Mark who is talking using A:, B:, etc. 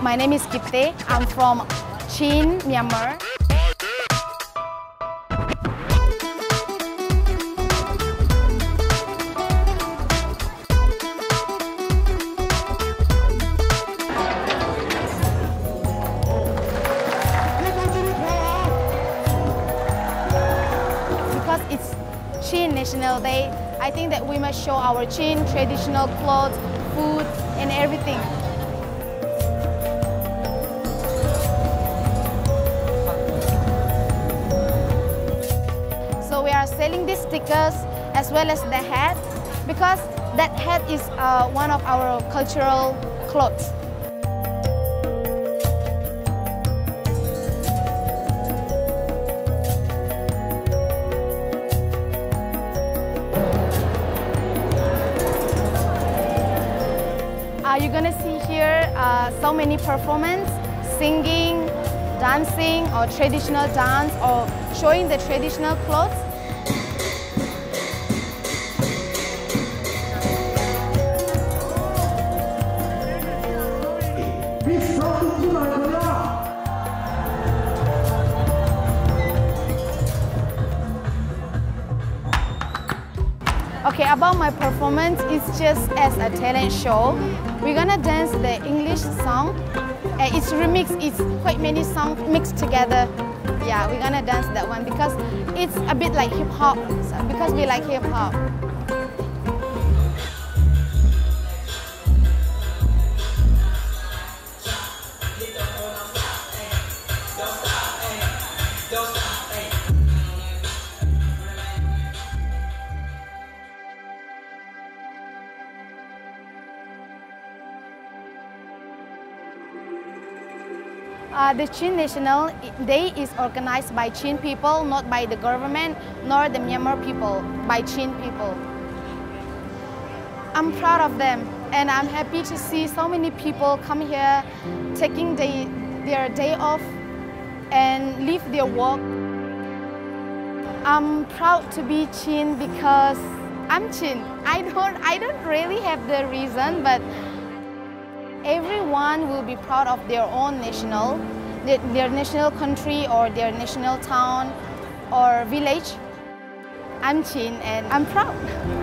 A: My name is Kipte. I'm from Chin, Myanmar. Because it's Chin National Day, I think that we must show our Chin traditional clothes, food, and everything. So we are selling these stickers as well as the hat, because that hat is one of our cultural clothes. You're gonna see here so many performance, singing, dancing, or traditional dance, or showing the traditional clothes. Okay, about my performance, it's just as a talent show. We're gonna dance the English song. It's remixed, it's quite many songs mixed together. Yeah, we're gonna dance that one because it's a bit like hip hop, so because we like hip hop. The Chin National Day is organized by Chin people, not by the government, nor the Myanmar people, by Chin people. I'm proud of them, and I'm happy to see so many people come here, taking their day off and leave their work. I'm proud to be Chin because I'm Chin. I don't really have the reason, but everyone will be proud of their own their national country or their national town or village. I'm Chin and I'm proud.